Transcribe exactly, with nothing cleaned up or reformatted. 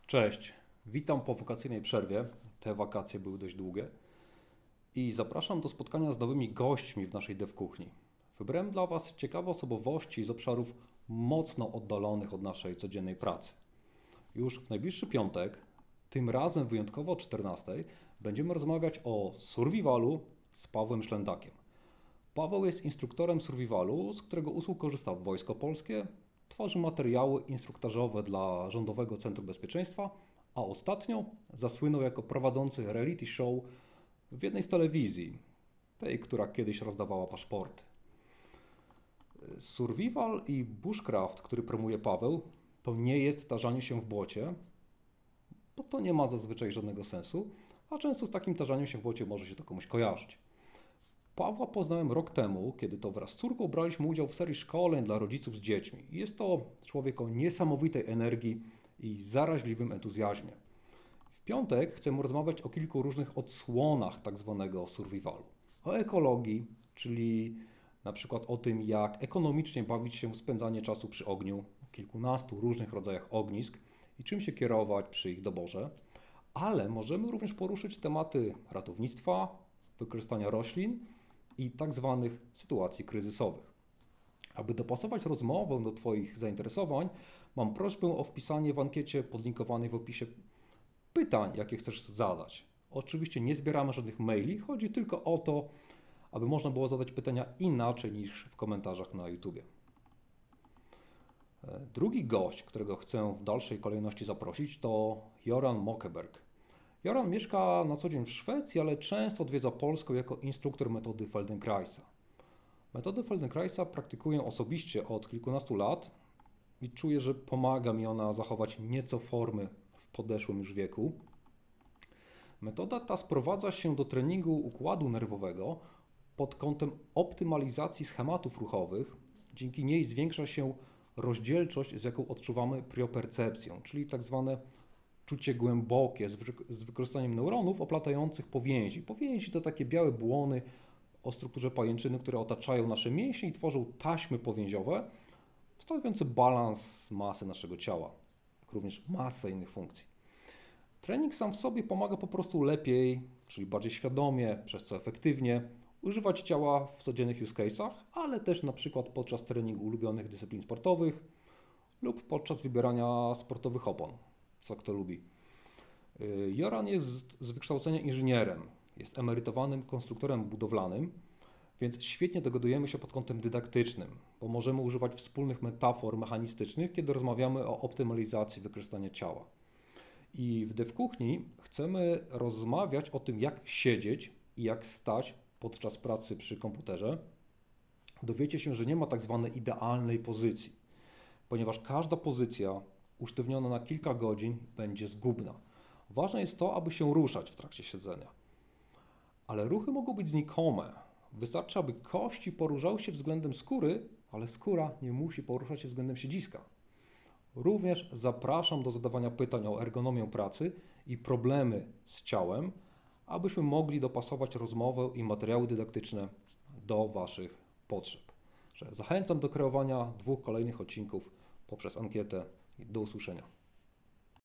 Cześć, witam po wakacyjnej przerwie. Te wakacje były dość długie i zapraszam do spotkania z nowymi gośćmi w naszej Dev Kuchni. Wybrałem dla Was ciekawe osobowości z obszarów mocno oddalonych od naszej codziennej pracy. Już w najbliższy piątek, tym razem wyjątkowo o czternastej, będziemy rozmawiać o survivalu z Pawłem Szlędakiem. Paweł jest instruktorem survivalu, z którego usług korzysta Wojsko Polskie, tworzy materiały instruktażowe dla Rządowego Centrum Bezpieczeństwa, a ostatnio zasłynął jako prowadzący reality show w jednej z telewizji, tej, która kiedyś rozdawała paszporty. Survival i bushcraft, który promuje Paweł, to nie jest tarzanie się w błocie, bo to nie ma zazwyczaj żadnego sensu, a często z takim tarzaniem się w błocie może się to komuś kojarzyć. Pawła poznałem rok temu, kiedy to wraz z córką braliśmy udział w serii szkoleń dla rodziców z dziećmi. Jest to człowiek o niesamowitej energii i zaraźliwym entuzjazmie. W piątek chcemy rozmawiać o kilku różnych odsłonach tak zwanego survivalu. O ekologii, czyli na przykład o tym, jak ekonomicznie bawić się w spędzanie czasu przy ogniu, o kilkunastu różnych rodzajach ognisk i czym się kierować przy ich doborze. Ale możemy również poruszyć tematy ratownictwa, wykorzystania roślin i tak zwanych sytuacji kryzysowych. Aby dopasować rozmowę do Twoich zainteresowań, mam prośbę o wpisanie w ankiecie podlinkowanej w opisie pytań, jakie chcesz zadać. Oczywiście nie zbieramy żadnych maili, chodzi tylko o to, aby można było zadać pytania inaczej niż w komentarzach na YouTubie. Drugi gość, którego chcę w dalszej kolejności zaprosić, to Joran Mokeberg. Joran mieszka na co dzień w Szwecji, ale często odwiedza Polskę jako instruktor metody Feldenkraisa. Metodę Feldenkraisa praktykuję osobiście od kilkunastu lat i czuję, że pomaga mi ona zachować nieco formy w podeszłym już wieku. Metoda ta sprowadza się do treningu układu nerwowego pod kątem optymalizacji schematów ruchowych. Dzięki niej zwiększa się rozdzielczość, z jaką odczuwamy priopercepcją, czyli tak zwane czucie głębokie z, wy z wykorzystaniem neuronów oplatających powięzi. Powięzi to takie białe błony o strukturze pajęczyny, które otaczają nasze mięśnie i tworzą taśmy powięziowe, stanowiące balans masy naszego ciała, jak również masę innych funkcji. Trening sam w sobie pomaga po prostu lepiej, czyli bardziej świadomie, przez co efektywnie używać ciała w codziennych use case'ach, ale też na przykład podczas treningu ulubionych dyscyplin sportowych lub podczas wybierania sportowych opon, co kto lubi. Joran jest z wykształcenia inżynierem, jest emerytowanym konstruktorem budowlanym, więc świetnie dogadujemy się pod kątem dydaktycznym, bo możemy używać wspólnych metafor mechanistycznych, kiedy rozmawiamy o optymalizacji wykorzystania ciała. I w Dev Kuchni chcemy rozmawiać o tym, jak siedzieć i jak stać podczas pracy przy komputerze. Dowiecie się, że nie ma tak zwanej idealnej pozycji, ponieważ każda pozycja usztywniona na kilka godzin będzie zgubna. Ważne jest to, aby się ruszać w trakcie siedzenia. Ale ruchy mogą być znikome. Wystarczy, aby kości poruszały się względem skóry, ale skóra nie musi poruszać się względem siedziska. Również zapraszam do zadawania pytań o ergonomię pracy i problemy z ciałem, abyśmy mogli dopasować rozmowę i materiały dydaktyczne do Waszych potrzeb. Zachęcam do kreowania dwóch kolejnych odcinków poprzez ankietę. Do usłyszenia.